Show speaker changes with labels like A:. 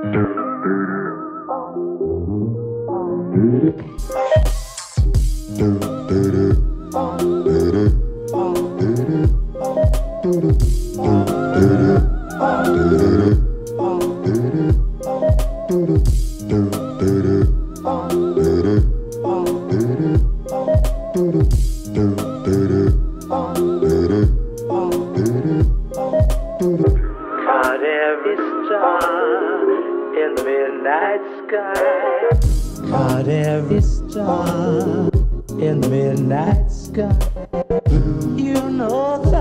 A: Caught every star in the midnight sky. Caught every star in the midnight sky. You know